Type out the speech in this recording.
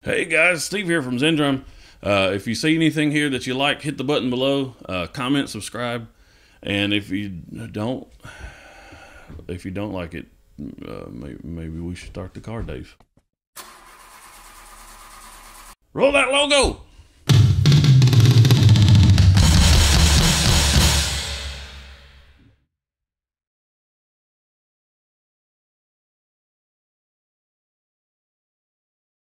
Hey guys, Steve here from Zendrum. If you see anything here that you like, hit the button below, comment, subscribe, and if you don't like it, maybe we should start the car days. Roll that logo!